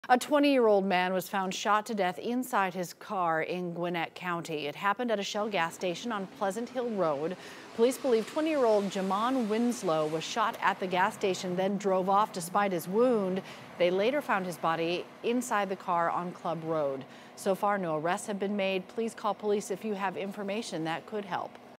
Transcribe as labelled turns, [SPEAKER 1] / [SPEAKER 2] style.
[SPEAKER 1] A 20-year-old man was found shot to death inside his car in Gwinnett County. It happened at a Shell gas station on Pleasant Hill Road. Police believe 20-year-old Jamon Winslow was shot at the gas station, then drove off despite his wound. They later found his body inside the car on Club Road. So far, no arrests have been made. Please call police if you have information that could help.